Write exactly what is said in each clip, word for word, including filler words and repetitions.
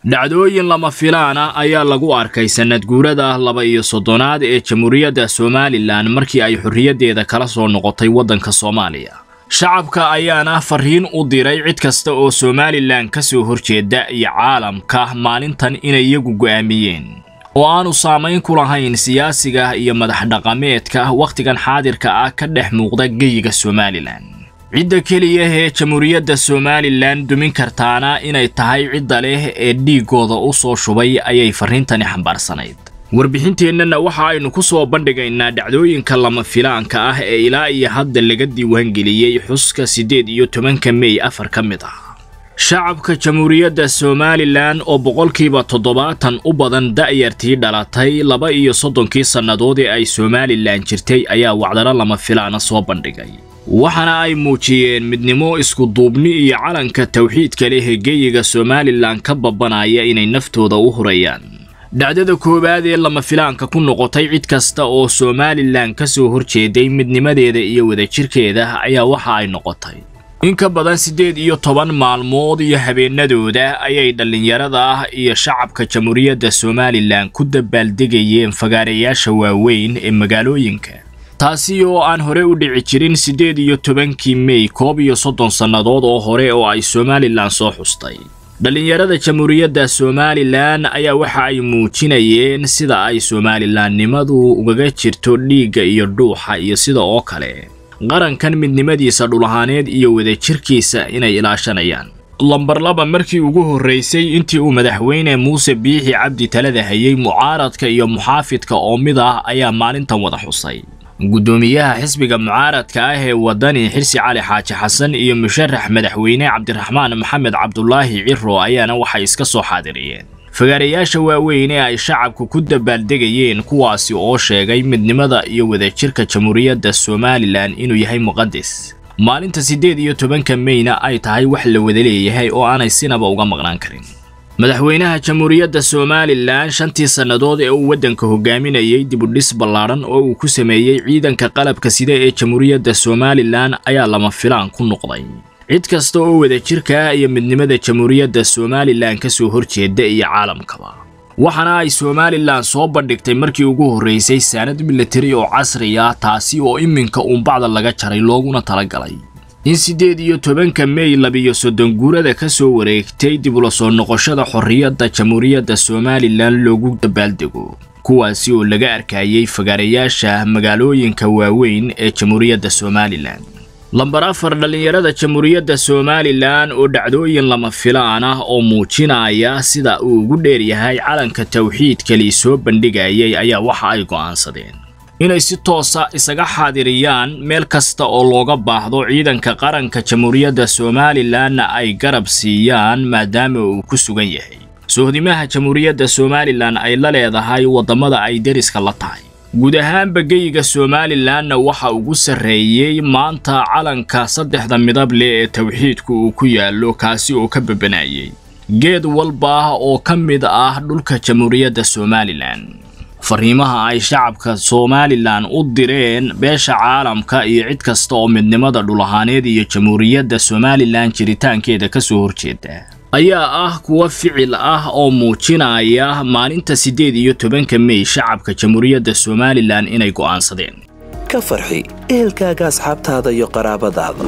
dhacdooyin lama filaana ayaa lagu arkay sanad guurada laba iyo soddonaad ee Jamhuuriyadda Somaliland markii ay xorriyadeeda kala soo noqotay waddanka Soomaaliya. shacabka ayaana fariin u diray cid kasta oo Somaliland ka soo horjeeda iyo caalamka maalintan inay iyagu go'aamiyeen oo aanu saameyn ku lahayn siyaasiga iyo madax dhaqameedka waqtigan xaadirka ah ka dhex muuqda geyiga Somaliland. cidda kaliya ee Jamhuuriyadda Somaliland dumin kartaana inay tahay cidda leh ee dhiigooda u soo shubay ayay fariintani xambaarsanayd. warbixinteennana waxa aynu ku soo bandhigaynaa dhacdooyinka lama filaanka ah ee ilaa iyo hadda laga diiwaan geliyay xuska sideed iyo tobanka May afar ka mid ah. shacabka Jamhuuriyadda Somaliland oo boqolkiiba toddobaatan u badan da'yartii dhalatay laba iyo soddonkii sannadood ee ay Somaliland jirtay ayaa wacdaro lama filaana soo bandhigay. waxana ay muujiyeen midnimo isku duubni iyo calanka tawxiidka leh ee geyiga Somaliland ka babanaya inay naftooda u hurayaan. dhacdada koowaad ee lama filaanka ku noqotay cid kasta oo Somaliland ka soo horjeeday midnimadeeda iyo wadajirkeeda ayaa waxa ay noqotay in ka badan sideed iyo toban maalmood iyo habeenadooda ayay dhalinyarada iyo shacabka Jamhuuriyadda Somaliland ku dabaaldegayeen fagaareyaasha waaweyn ee magaalooyinka. taasi oo aan hore u dhici jirin sideed iyo tobankii May koob iyo soddon sannadood oo hore oo ay Somaliland soo xustay. dhalinyarada Jamhuuriyadda Somaliland ayaa waxa ay muujinayeen sida ay Somalilandnimadu ugaga jirto dhiigga iyo dhuuxa iyo sida oo kale qarankan midnimadiisa dhulahaaneed iyo wadajirkiisa inay ilaashanayaan. lambar laba markii ugu horeysay intii uu madaxweyne Muuse Biixi Cabdi talada hayay mucaaradka iyo muxaafidka oo mid ah ayaa maalintan wada xusay. gudoomiyaha xisbiga mucaaradka ah ee wadani Xirsi Cali Xaaji Xasan iyo musharax madaxweyne Cabdiraxmaan Maxamed Cabdullaahi Ciro ayaana waxay iska soo xaadiriyeen fagaareyaasha waaweyn ee ay shacabku ku dabaaldegayeen kuwaasi oo sheegay midnimada iyo wadajirka Jamhuuriyadda Somaliland inuu yahay muqadas. maalinta sideed iyo tobanka Mayna ay tahay wax la wada leeyahay oo aanay sinaba uga maqnaan karin. madaxweynaha Jamhuuriyadda Somaliland shantii sannadood ee uu waddanka hogaaminayay dib u dhis ballaaran oo uu ku sameeyay ciidanka qalabka sida ee Jamhuuriyadda Somaliland ayaa lama filaan ku noqday. cid kasta oo wadajirka iyo midnimada Jamhuuriyadda Somaliland ka soo horjeeda iyo caalamkaba. waxana ay Somaliland soo bandhigtay markii ugu horeysay sanad military oo casri ah taasi oo iminka uun bacda laga jaray looguna talagalay in sideed iyo tobanka May laba iyo soddon guurada ka soo wareegtay dib u soo noqoshada xorriyadda Jamhuuriyadda Somaliland loogu dabaaldego kuwaasi oo laga arkayay fagaareyaasha magaalooyinka waaweyn ee Jamhuuriyadda Somaliland. lambar afar dhalinyarada Jamhuuriyadda Somaliland oo dhacdooyin lama filaan ah oo muujinaya sida uu ugu dheer yahay calanka tawxiidka li soo bandhigayay ayaa waxa ay go'aansadeen inay si toos ah isaga xaadiriyaan meel kasta oo looga baahdo ciidanka qaranka Jamhuuriyadda Somaliland ay garab siiyaan maadaama uu ku sugan yahay sohdimaha Jamhuuriyadda Somaliland ay la leedahay wadamada ay deriska la tahay. guud ahaan geyiga Somaliland waxa ugu sareeyay maanta calanka saddexda midab leh ee tawxiidku uu ku yaalo kaasi oo ka babanayay geed walba oo ka mid ah dhulka Jamhuuriyadda Somaliland. fariimaha ay shacabka Somaliland u direen beesha caalamka iyo cid kasta oo midnimada dhulahaaneed iyo Jamhuuriyadda Somaliland jiritaankeeda ka soo horjeeda ayaa ah kuwa ficil ah oo muujinaya maalinta sideed iyo tobanka May shacabka Jamhuuriyadda Somaliland inay go'aansadeen ka farxi ehelkaaga asxaabtaada iyo qaraabadaada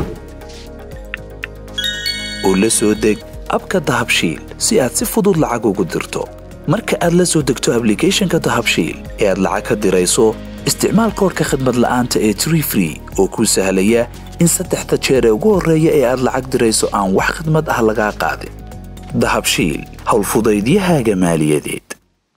oo la soo deg abka Dahabshiil si aad si fudud lacag ugu dirto. marka aad la soo degto application-ka Dahabshiil ee aad lacag ka dirayso isticmaal koodka khidmad la'aanta ee Tree Free oo kuu sahlaya in saddexda jeer ee ugu horeeya ee aad lacag dirayso aan wax khidmad ah laga qaadin. Dahabshiil hawl fudaydiyahaaga maaliyadeed.